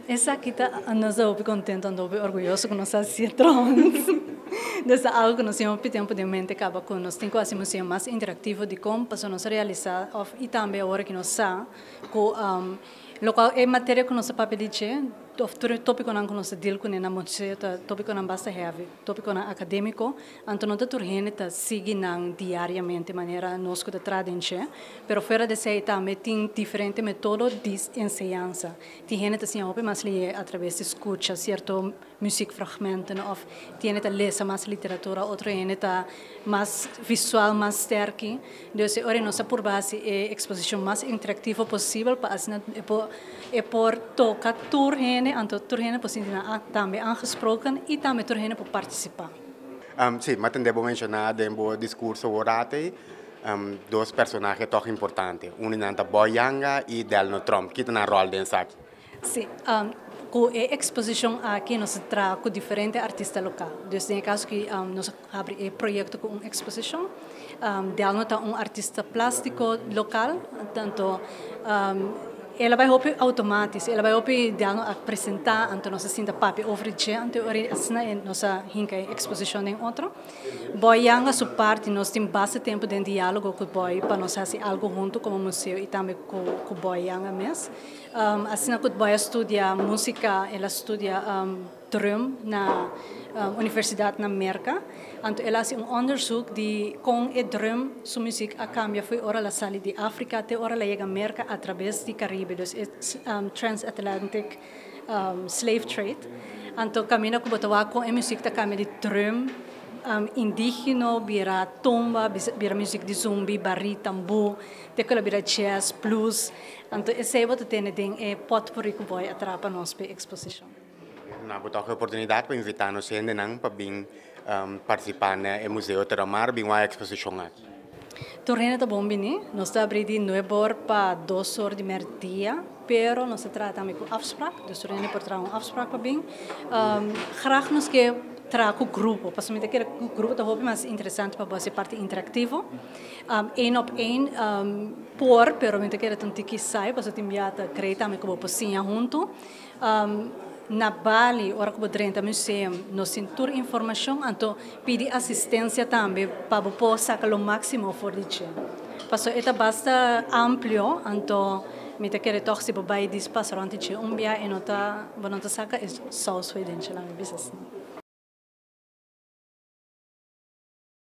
Essa aqui nós estamos contentes, estamos orgulhosos com nossa citrons. Dessa algo que nós temos tempo de mente acaba com nós temos quase museu mais interativo de como nós realizar e também agora que nós sabemos que local é matéria que nós papel dice tópico não que nós deal com na museu tópico não basta heavy tópico não acadêmico então não turgene tá seguir não diariamente maneira nós que traduzir pero fora de ser também tem diferente método de ensinança tem gente assim hobby mas lhe através de escuta certo musikfragmenten of tem gente lesa mais literatura outro gente tá mais visual mais sterk dus ora nossa por base é exposição mais interativa possível para assim por tocar turgene então turgene possibilidade também aangesproken e também turgene por participar. Sim, mas também vou mencionar no discurso orate dois personagens tão importantes, um é Boyanga e Delno Trump, que tem um rol dentro aqui. Sim, com a exposição aqui nós traz com diferentes artistas locais. Então, no caso que nós abrimos um projeto com uma exposição, Delno é um artista plástico local, tanto ela vai hopper automatisch, ela vai hopper Delno apresentar, então nós sinta papi oferecer, então assim nossa hinca exposição em outro. Boyanga sua parte nós temos bastante tempo de diálogo com o boy para nós fazer algo junto como museu e também com Boyanga mesmo. Assim que o boy estuda música, ela estuda drum na universidade na América. Então ela faz onderzoek de com o drum sua música a cambia foi ora la sali de África até ora la chega América através do Caribe, dus transatlantic slave trade. Então caminha com botawa com a música da cambia de drum indígena, vira tumba, vira música de zumbi, barri, tambu, tekola vira jazz, blues. Então esse é o que tem é potpourri que vai atrapar nós para a exposição. Na boa oportunidade para invitar nós ainda não para vir participar no museu Terramar, vir uma exposição aqui. Torrena tá bom bem, nós está abrindo 9 horas para 2 horas de merdia, pero nós trata também com afspraak, dus torrena por trazer afspraak para bem. Graag nós que trazer com o grupo, para somente que o grupo tá hobby mais interessante para você parte interativo. Op één pero mente que era tanto que sai, para você enviar creio também como pocinha junto. Na Bali, ora que o museu, nós temos toda informação, então pedi assistência também para poder sacar o máximo fora de ti. Porque é bastante amplo, então me te quero torcer para ir espaço durante um dia e não tá, não saca é só o suedente lá no business.